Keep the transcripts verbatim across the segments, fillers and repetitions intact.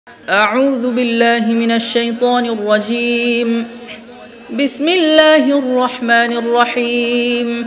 أعوذ بالله من الشيطان الرجيم. بسم الله الرحمن الرحيم.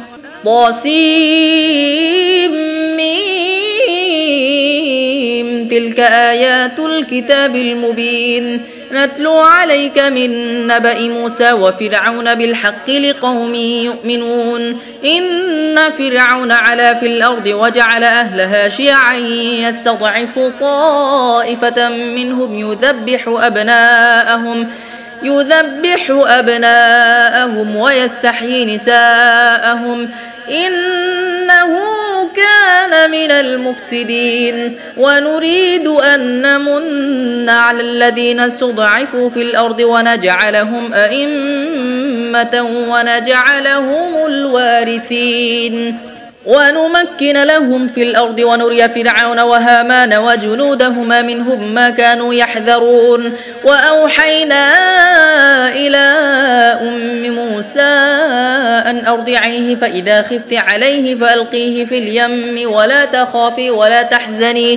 طاسيم تلك آيات الكتاب المبين نتلو عليك من نبأ موسى وفرعون بالحق لقوم يؤمنون. إن فرعون علا في الأرض وجعل أهلها شيعا يستضعف طائفة منهم يذبح أبناءهم يذبح أبناءهم ويستحيي نساءهم إنه كان من المفسدين. ونريد أن نمن على الذين استضعفوا في الأرض ونجعلهم أئمة ونجعلهم الوارثين ونمكن لهم في الأرض ونري فرعون وهامان وجنودهما منهم ما كانوا يحذرون. وأوحينا إلى أم موسى أن أرضعيه فإذا خفت عليه فألقيه في اليم ولا تخافي ولا تحزني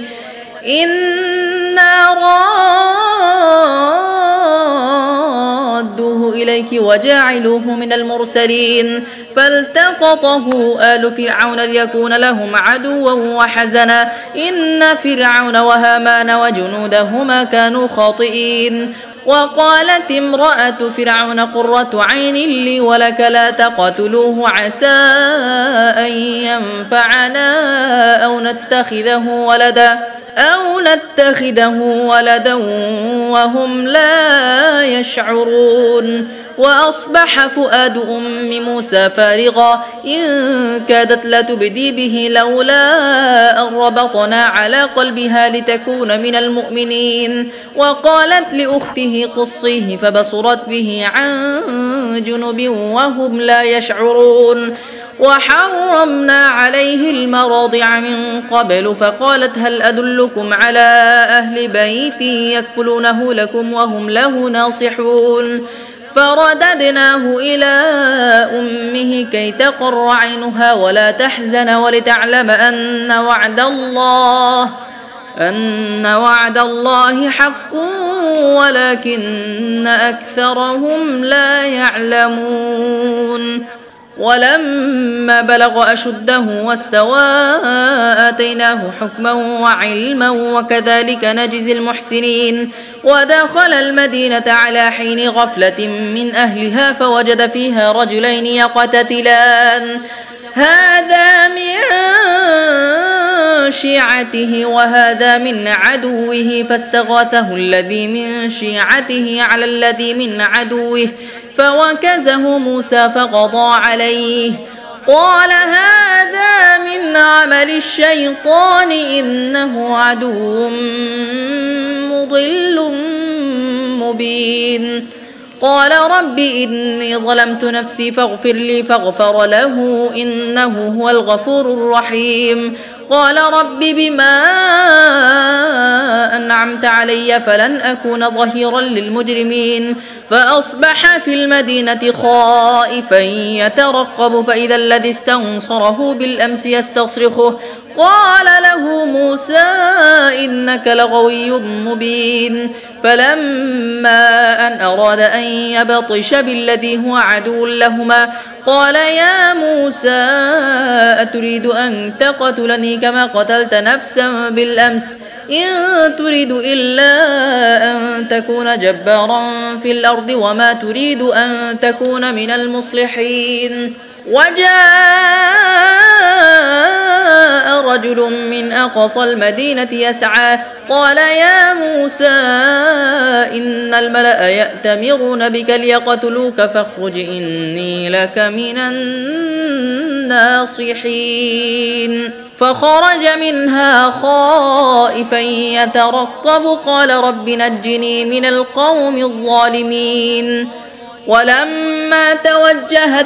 إنا رادوه إليك وجاعلوه من المرسلين. فالتقطه آل فرعون ليكون لهم عدوا وحزنا إن فرعون وهامان وجنودهما كانوا خاطئين. وقالت امرأة فرعون قرة عين لي ولك لا تقتلوه عسى أن ينفعنا أو نتخذه ولدا أو نتخذه ولدا وهم لا يشعرون. وأصبح فؤاد أم موسى فارغا إن كادت لتبدي به لولا أن ربطنا على قلبها لتكون من المؤمنين. وقالت لأخته قصيه فبصرت به عن جنب وهم لا يشعرون. وحرمنا عليه المراضع من قبل فقالت هل أدلكم على أهل بيت يكفلونه لكم وهم له ناصحون. فرددناه إلى أمه كي تقر عينها ولا تحزن ولتعلم أن وعد الله أن وعد الله حق ولكن أكثرهم لا يعلمون. ولما بلغ أشده واستوى آتيناه حكما وعلما وكذلك نجزي المحسنين. ودخل المدينة على حين غفلة من أهلها فوجد فيها رجلين يقتتلان هذا من شيعته وهذا من عدوه فاستغاثه الذي من شيعته على الذي من عدوه فوكزه موسى فقضى عليه قال هذا من عمل الشيطان إنه عدو مضل مبين. قال رب إني ظلمت نفسي فاغفر لي فاغفر له إنه هو الغفور الرحيم. قال رب بما أنعمت علي فلن أكون ظهيرا للمجرمين. فأصبح في المدينة خائفا يترقب فإذا الذي استنصره بالأمس يستصرخه قال له موسى إنك لغوي مبين. فلما أن أراد أن يبطش بالذي هو عدو لهما قال يا موسى أتريد أن تقتلني كما قتلت نفسا بالأمس إن تريد إلا أن تكون جبارا في الأرض وما تريد أن تكون من المصلحين. وجاء رجل من أقصى المدينة يسعى قال يا موسى إن الملأ يأتمرون بك ليقتلوك فاخرج إني لك من الناصحين. فخرج منها خائفا يترقب قال رب نجني من القوم الظالمين. ولما توجه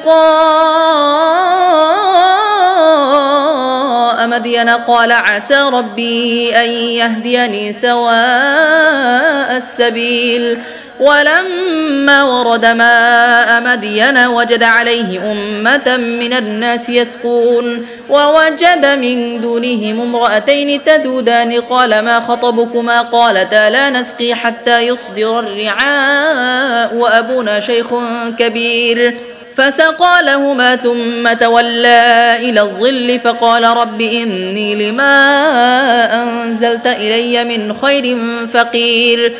تلقاء مدين قال عسى ربي أن يهديني سواء السبيل. ولما ورد ماء مدين وجد عليه أمة من الناس يسقون ووجد من دونهم امرأتين تذودان قال ما خطبكما قالتا لا نسقي حتى يصدر الرعاء وأبونا شيخ كبير فسقى لهما ثم تولى إلى الظل فقال رب إني لما أنزلت إلي من خير فقير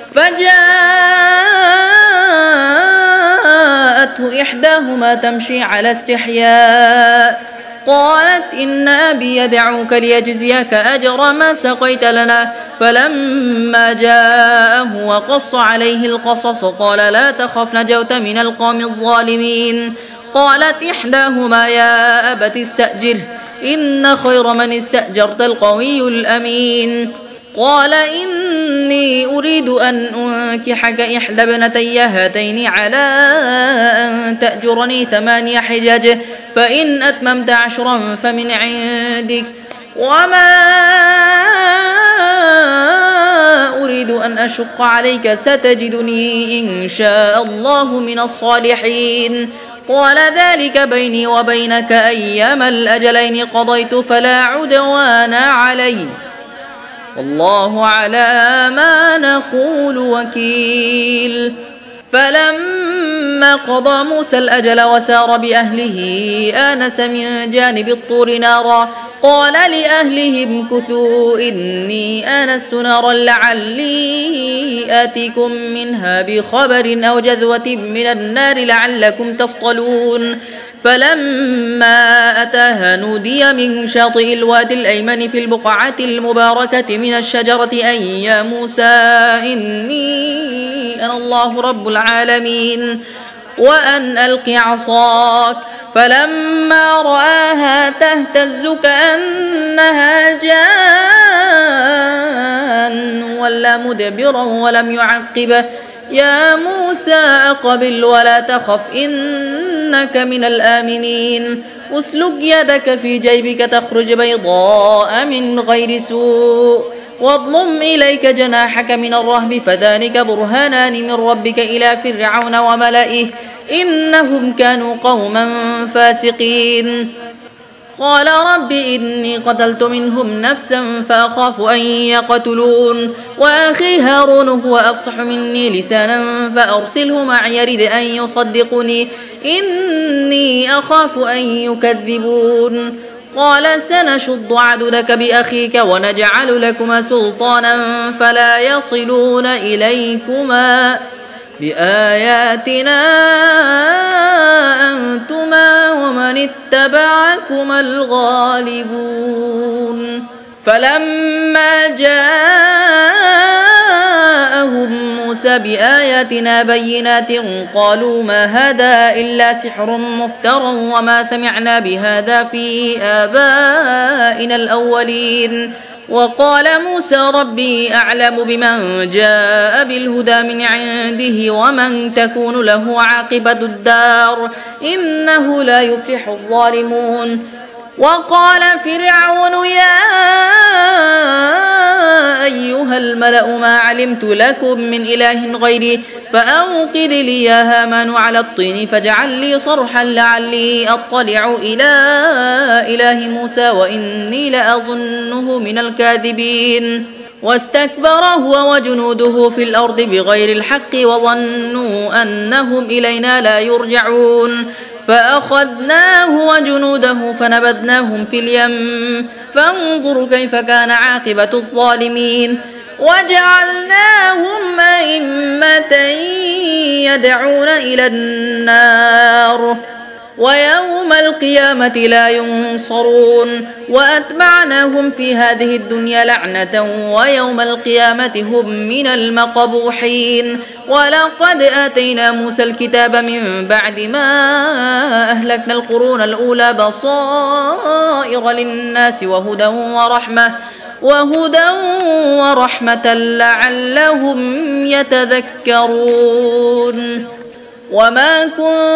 فجاءته إحداهما تمشي على استحياء قالت إن أبي يدعوك ليجزيك أجر ما سقيت لنا فلما جاءه وقص عليه القصص قال لا تخف نجوت من القوم الظالمين قالت إحداهما يا أبت استأجره إن خير من استأجرت القوي الأمين قال إني أريد أن أنكحك إحدى ابنتي هاتين على أن تأجرني ثماني حجج فإن أتممت عشرا فمن عندك وما أريد أن أشق عليك ستجدني إن شاء الله من الصالحين قال ذلك بيني وبينك أيما الأجلين قضيت فلا عدوان علي والله على ما نقول وكيل فلما قضى موسى الأجل وسار بأهله آنس من جانب الطور نارا قال لأهلهم كثوا إني آنست نارا لعلي آتيكم منها بخبر أو جذوة من النار لعلكم تصطلون فلما أتاها نودي من شاطئ الوادي الأيمن في البقعة المباركة من الشجرة أن يا موسى إني أنا الله رب العالمين وأن ألق عصاك فلما رآها تهتز كأنها جان ولا مدبرا ولم يعقب يا موسى أقبل ولا تخف إنك من الآمنين أسلك يدك في جيبك تخرج بيضاء من غير سوء واضمم إليك جناحك من الرهب فذلك برهانان من ربك إلى فرعون وملئه إنهم كانوا قوما فاسقين قال رب إني قتلت منهم نفسا فأخاف أن يقتلون وأخي هارون هو أفصح مني لسانا فأرسله معي يرد أن يصدقني إني أخاف أن يكذبون قال سنشد عضدك بأخيك ونجعل لكما سلطانا فلا يصلون إليكما بآياتنا أنتما ومن اتبعكما الغالبون فلما جاءهم موسى بآياتنا بينات قالوا ما هذا إلا سحر مفترى وما سمعنا بهذا في آبائنا الأولين وقال موسى ربي أعلم بمن جاء بالهدى من عنده ومن تكون له عاقبة الدار إنه لا يفلح الظالمون وقال فرعون يا أيها الملأ ما علمت لكم من إله غيري فأوقد لي يا هامان على الطين فاجعل لي صرحا لعلي أطلع إلى إله موسى وإني لأظنه من الكاذبين واستكبر هو وجنوده في الأرض بغير الحق وظنوا أنهم إلينا لا يرجعون فأخذناه وجنوده فنبذناهم في اليم فانظروا كيف كان عاقبة الظالمين وجعلناهم أئمة يدعون إلى النار ويوم القيامة لا ينصرون وأتبعناهم في هذه الدنيا لعنة ويوم القيامة هم من المقبوحين ولقد آتينا موسى الكتاب من بعد ما أهلكنا القرون الأولى بصائر للناس وهدى ورحمة وهدى ورحمة لعلهم يتذكرون وما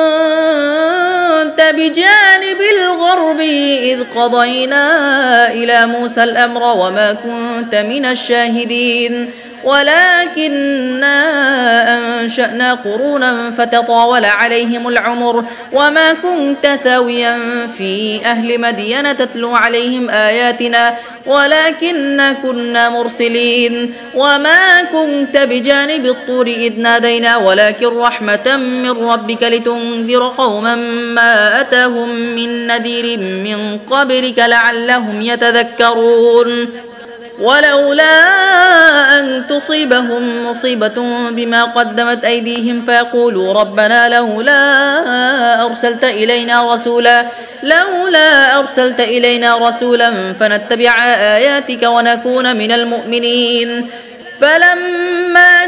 كنت بجانب الغرب إذ قضينا إلى موسى الأمر وما كنت من الشاهدين ولكننا أنشأنا قرونا فتطاول عليهم العمر وما كنت ثاويا في أهل مدين تتلو عليهم آياتنا ولكننا كنا مرسلين وما كنت بجانب الطور إذ نادينا ولكن رحمة من ربك لتنذر قوما ما أتاهم من نذير من قبلك لعلهم يتذكرون ولولا أن تصيبهم مصيبة بما قدمت أيديهم فيقولوا ربنا لولا أرسلت إلينا رسولا لولا أرسلت إلينا رسولا فنتبع آياتك ونكون من المؤمنين فلما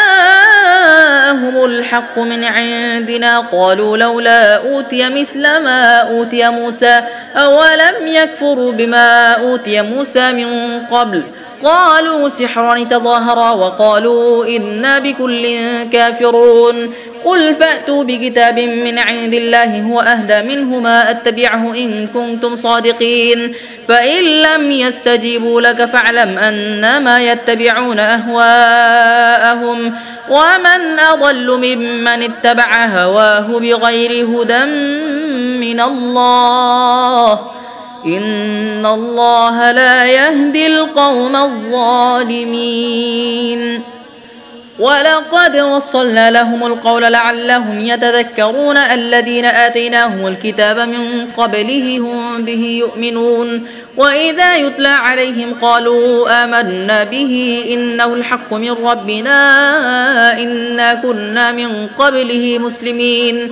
جاءهم الحق من عندنا قالوا لولا أوتي مثل ما أوتي موسى أولم يكفروا بما أوتي موسى من قبل قالوا سحران تظاهرا وقالوا إنا بكل كافرون قل فأتوا بكتاب من عند الله هو أهدى منه ما أتبعه إن كنتم صادقين فإن لم يستجيبوا لك فاعلم أنما يتبعون أهواءهم ومن أضل ممن اتبع هواه بغير هدى من الله إن الله لا يهدي القوم الظالمين ولقد وصلنا لهم القول لعلهم يتذكرون الذين آتيناهم الكتاب من قبله هم به يؤمنون وإذا يتلى عليهم قالوا آمنا به إنه الحق من ربنا إنا كنا من قبله مسلمين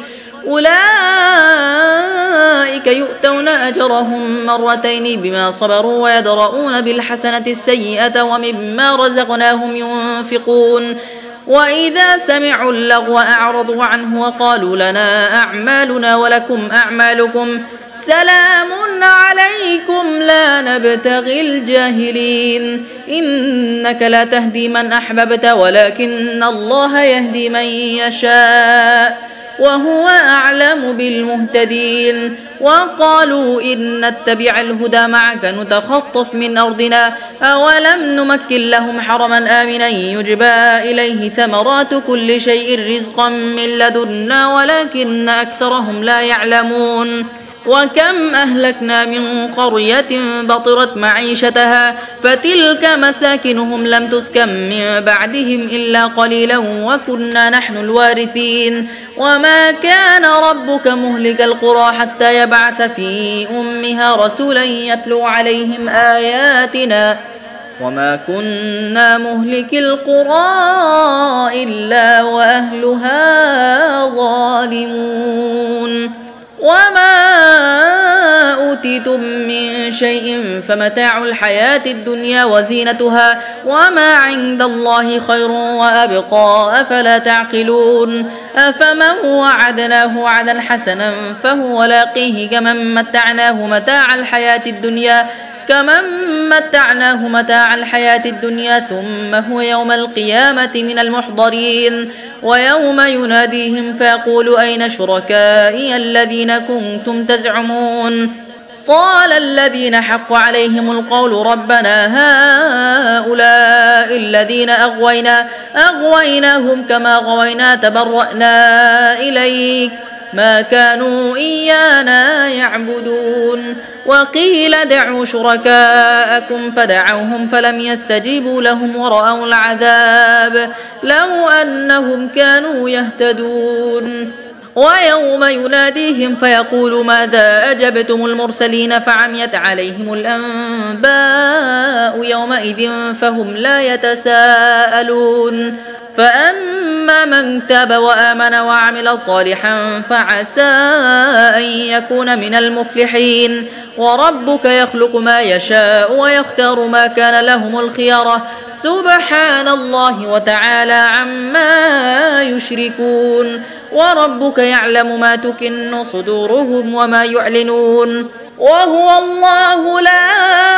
أولئك يؤتون أجرهم مرتين بما صبروا ويدرؤون بالحسنة السيئة ومما رزقناهم ينفقون وإذا سمعوا اللغو أعرضوا عنه وقالوا لنا أعمالنا ولكم أعمالكم سلام عليكم لا نبتغي الجاهلين إنك لا تهدي من أحببت ولكن الله يهدي من يشاء وهو أعلم بالمهتدين وقالوا إن نتبع الهدى معك نتخطف من أرضنا أولم نمكن لهم حرما آمنا يجبى إليه ثمرات كل شيء رزقا من لدنا ولكن أكثرهم لا يعلمون وكم أهلكنا من قرية بطرت معيشتها فتلك مساكنهم لم تسكن من بعدهم إلا قليلا وكنا نحن الوارثين وما كان ربك مهلك القرى حتى يبعث في أمها رسولا يتلو عليهم آياتنا وما كنا مهلك القرى إلا وأهلها ظالمون وما أوتيتم من شيء فمتاع الحياة الدنيا وزينتها وما عند الله خير وأبقى أفلا تعقلون أفمن وعدناه وعدا حسنا فهو لاقيه كمن متعناه متاع الحياة الدنيا كمن متعناه متاع الحياة الدنيا ثم هو يوم القيامة من المحضرين ويوم يناديهم فيقول أين شركائي الذين كنتم تزعمون قال الذين حق عليهم القول ربنا هؤلاء الذين أغوينا أغويناهم كما غوينا تبرأنا إليك ما كانوا إيانا يعبدون وقيل دعوا شركاءكم فدعوهم فلم يستجيبوا لهم ورأوا العذاب لو أنهم كانوا يهتدون ويوم يناديهم فيقول ماذا أجبتم المرسلين فعميت عليهم الأنباء يومئذ فهم لا يتساءلون فأما من تاب وآمن وعمل صالحا فعسى أن يكون من المفلحين وربك يخلق ما يشاء ويختار ما كان لهم الخيرة سبحان الله وتعالى عما يشركون وربك يعلم ما تكن صدورهم وما يعلنون وهو الله لا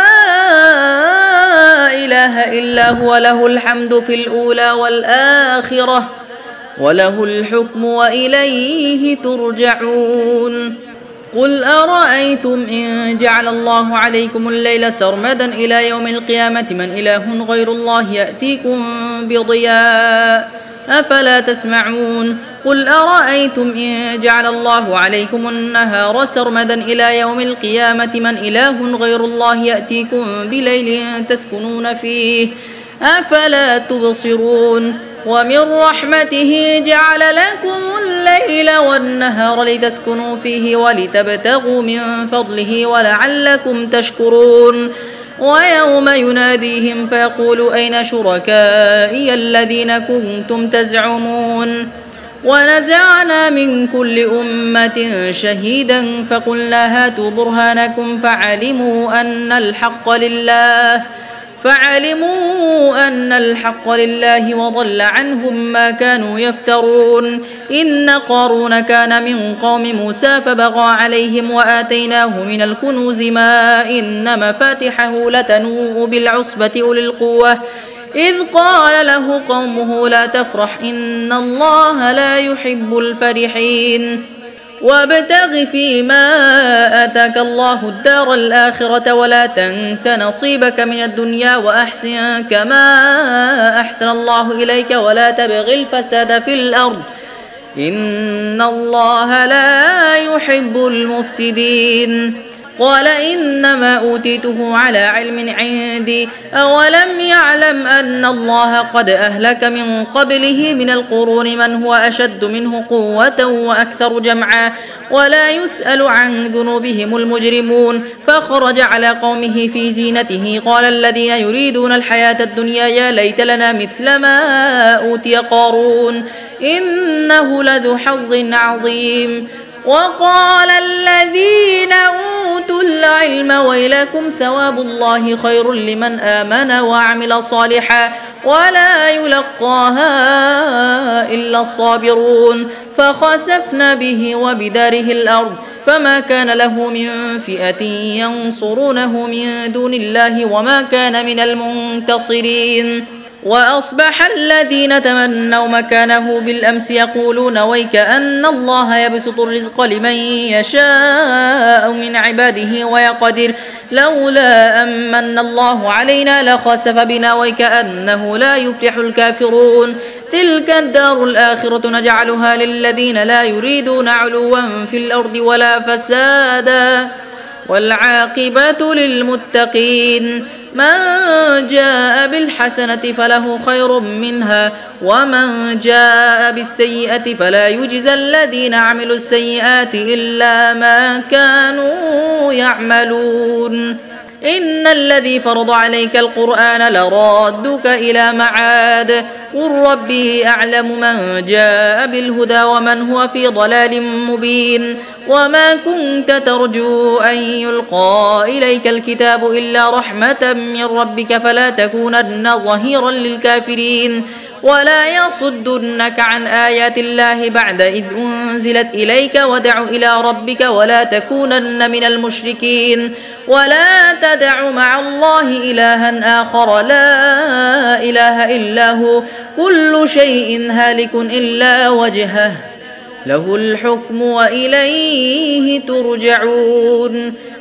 إله إلا هو له الحمد في الأولى والآخرة وله الحكم وإليه ترجعون قل أرأيتم إن جعل الله عليكم الليل سرمدا إلى يوم القيامة من إله غير الله يأتيكم بضياء أفلا تسمعون قل أرأيتم إن جعل الله عليكم النهار سرمدا إلى يوم القيامة من إله غير الله يأتيكم بليل تسكنون فيه أفلا تبصرون ومن رحمته جعل لكم الليل والنهار لتسكنوا فيه ولتبتغوا من فضله ولعلكم تشكرون ويوم يناديهم فيقول أين شركائي الذين كنتم تزعمون ونزعنا من كل أمة شهيدا فقلنا هاتوا برهانكم فعلموا أن الحق لله فعلموا أن الحق لله وضل عنهم ما كانوا يفترون إن قارون كان من قوم موسى فبغى عليهم وآتيناه من الكنوز ما إن مفاتحه لتنوء بالعصبة أولي القوة إذ قال له قومه لا تفرح إن الله لا يحب الفرحين وابتغ فيما آتاك الله الدار الآخرة ولا تنس نصيبك من الدنيا وأحسن كما أحسن الله إليك ولا تبغ الفساد في الأرض إن الله لا يحب المفسدين قال إنما أوتيته على علم عندي أولم يعلم أن الله قد أهلك من قبله من القرون من هو أشد منه قوة وأكثر جمعا ولا يسأل عن ذنوبهم المجرمون فخرج على قومه في زينته قال الذين يريدون الحياة الدنيا يا ليت لنا مثل ما أوتي قارون إنه لذو حظ عظيم وقال الذين أوتوا العلم ويلكم ثواب الله خير لمن آمن وعمل صالحا ولا يلقاها إلا الصابرون فخسفنا به وبداره الأرض فما كان له من فئة ينصرونه من دون الله وما كان من المنتصرين وأصبح الذين تمنوا مكانه بالأمس يقولون ويك أن الله يبسط الرزق لمن يشاء من عباده ويقدر لولا أمن الله علينا لخسف بنا ويكأنه لا يفلح الكافرون تلك الدار الآخرة نجعلها للذين لا يريدون علوا في الأرض ولا فسادا والعاقبة للمتقين من جاء بالحسنة فله خير منها ومن جاء بالسيئة فلا يجزى الذين عملوا السيئات إلا ما كانوا يعملون إن الذي فرض عليك القرآن لرادك إلى معاد قل ربي أعلم من جاء بالهدى ومن هو في ضلال مبين وما كنت ترجو أن يلقى إليك الكتاب إلا رحمة من ربك فلا تكونن ظهيرا للكافرين ولا يصدنك عن آيات الله بعد إذ أنزلت إليك ودع إلى ربك ولا تكونن من المشركين ولا تدع مع الله إلها آخر لا إله إلا هو كل شيء هالك إلا وجهه له الحكم وإليه ترجعون